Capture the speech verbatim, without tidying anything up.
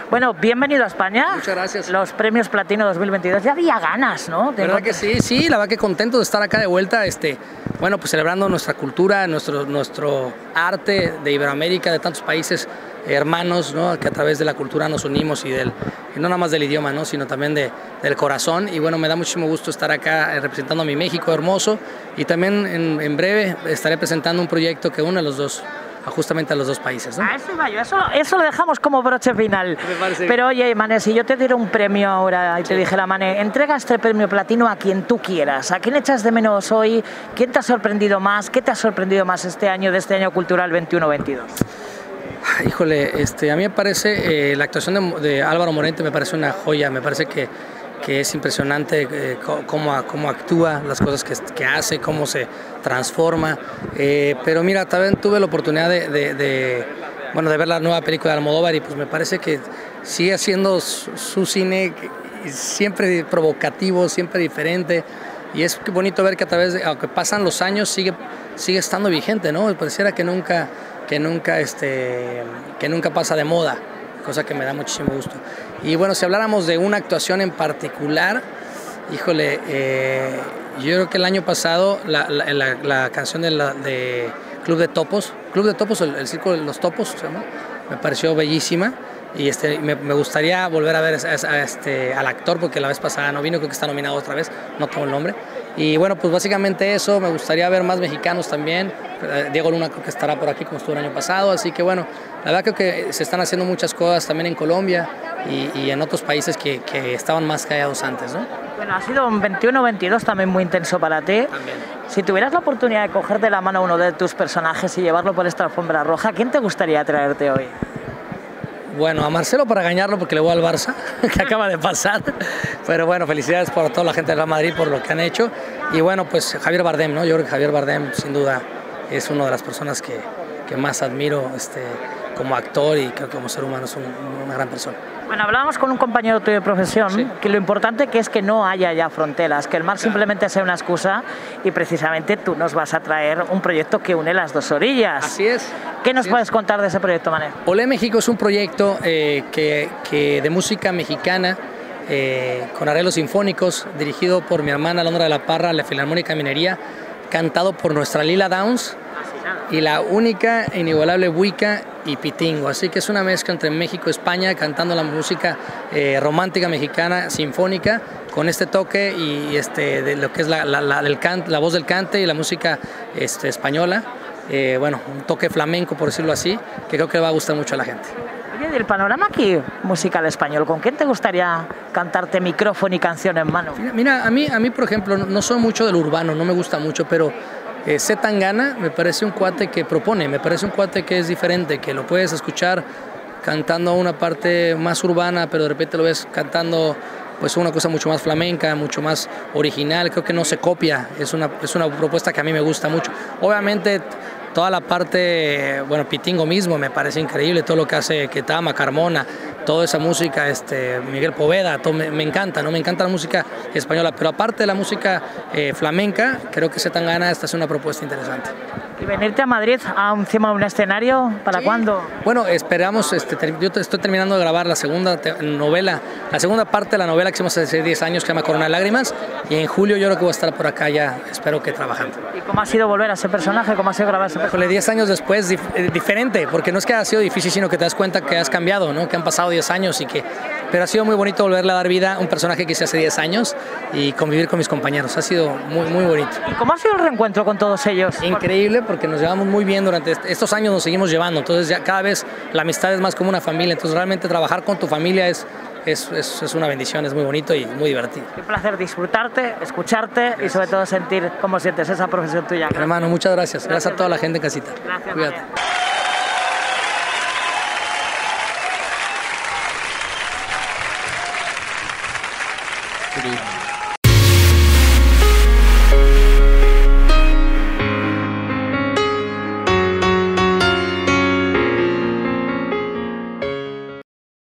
Bueno, bienvenido a España. Muchas gracias. Los premios Platino dos mil veintidós, ya había ganas, ¿no? De ¿verdad que sí? Sí, la verdad que contento de estar acá de vuelta, este, bueno, pues celebrando nuestra cultura, nuestro, nuestro arte de Iberoamérica, de tantos países hermanos, ¿no? Que a través de la cultura nos unimos y, del, y no nada más del idioma, ¿no? Sino también de, del corazón. Y bueno, me da muchísimo gusto estar acá eh, representando a mi México hermoso, y también en, en breve estaré presentando un proyecto que une a los dos, justamente a los dos países, ¿no? A eso iba yo, eso, eso lo dejamos como broche final. Pero oye, Mane, si yo te diera un premio ahora y te dijera, Mane, entrega este premio Platino a quien tú quieras, ¿a quién echas de menos hoy? ¿Quién te ha sorprendido más? ¿Qué te ha sorprendido más este año, de este año cultural veintiuno veintidós? Híjole, este, a mí me parece, eh, la actuación de, de Álvaro Morente me parece una joya, me parece que, que es impresionante eh, cómo, cómo actúa, las cosas que, que hace, cómo se transforma, eh, pero mira, también tuve la oportunidad de, de, de, bueno, de ver la nueva película de Almodóvar, y pues me parece que sigue haciendo su, su cine siempre provocativo, siempre diferente, y es bonito ver que a través de, aunque pasan los años, sigue, sigue estando vigente, ¿no? Pareciera que nunca, que nunca, este, que nunca pasa de moda, cosa que me da muchísimo gusto. Y bueno, si habláramos de una actuación en particular, híjole, eh, yo creo que el año pasado la, la, la, la canción de, la, de Club de Topos, Club de Topos, el, el Círculo de los Topos, se llama, me pareció bellísima, y este, me, me gustaría volver a ver a, a este, al actor, porque la vez pasada no vino, creo que está nominado otra vez, no tengo el nombre. Y bueno, pues básicamente eso, me gustaría ver más mexicanos también. Diego Luna creo que estará por aquí como estuvo el año pasado, así que bueno, la verdad creo que se están haciendo muchas cosas también en Colombia y, y en otros países que, que estaban más callados antes, ¿no? Bueno, ha sido un veintiuno veintidós también muy intenso para ti. También. Si tuvieras la oportunidad de coger de la mano a uno de tus personajes y llevarlo por esta alfombra roja, ¿quién te gustaría traerte hoy? Bueno, a Marcelo para engañarlo porque le voy al Barça, que acaba de pasar. Pero bueno, felicidades por toda la gente de Real Madrid por lo que han hecho. Y bueno, pues Javier Bardem, ¿no? Yo creo que Javier Bardem sin duda es una de las personas que, que más admiro este, como actor, y creo que como ser humano es un, una gran persona. Bueno, hablábamos con un compañero tuyo de profesión, sí, que lo importante que es que no haya ya fronteras, que el mar claro. simplemente sea una excusa, y precisamente tú nos vas a traer un proyecto que une las dos orillas. Así es. ¿Qué nos Así puedes es. contar de ese proyecto, Mane? Olé México es un proyecto eh, que, que de música mexicana, eh, con arreglos sinfónicos, dirigido por mi hermana Londra de la Parra, la Filarmónica Minería, cantado por nuestra Lila Downs y la única e inigualable Buica y Pitingo. Así que es una mezcla entre México y España, cantando la música eh, romántica mexicana, sinfónica, con este toque y este, de lo que es la, la, la, el can, la voz del cante y la música este, española. Eh, bueno, un toque flamenco, por decirlo así, que creo que va a gustar mucho a la gente. Oye, del panorama aquí musical español, ¿con quién te gustaría cantarte micrófono y canción en mano? Mira, mira a, mí, a mí, por ejemplo, no soy mucho del urbano, no me gusta mucho, pero eh, C. Tangana me parece un cuate que propone, me parece un cuate que es diferente, que lo puedes escuchar cantando una parte más urbana, pero de repente lo ves cantando pues una cosa mucho más flamenca, mucho más original, creo que no se copia, es una, es una propuesta que a mí me gusta mucho. Obviamente toda la parte, bueno, Pitingo mismo me parece increíble, todo lo que hace Ketama, Carmona, toda esa música, este, Miguel Poveda, todo me, me encanta, ¿no? Me encanta la música española, pero aparte de la música eh, flamenca, creo que C. Tangana esta es una propuesta interesante. ¿Y venirte a Madrid a encima de un escenario? ¿Para sí. cuándo? Bueno, esperamos, este, yo estoy terminando de grabar la segunda novela, la segunda parte de la novela que hicimos hace diez años, que se llama Corona de Lágrimas, y en julio yo creo que voy a estar por acá ya, espero que trabajando. ¿Y cómo ha sido volver a ese personaje? ¿Cómo ha sido grabar ese personaje? diez años después, dif diferente, porque no es que ha sido difícil, sino que te das cuenta que has cambiado, ¿no? Que han pasado diez años y que... Pero ha sido muy bonito volverle a dar vida a un personaje que hice hace diez años y convivir con mis compañeros. Ha sido muy, muy bonito. ¿Y cómo ha sido el reencuentro con todos ellos? Increíble, porque nos llevamos muy bien durante estos años, nos seguimos llevando. Entonces ya cada vez la amistad es más como una familia. Entonces realmente trabajar con tu familia es, es, es, es una bendición, es muy bonito y muy divertido. Qué placer disfrutarte, escucharte gracias. Y sobre todo sentir cómo sientes esa profesión tuya. Gracias. Hermano, muchas gracias. Gracias, gracias a toda la gente en casita. Gracias, cuídate. María.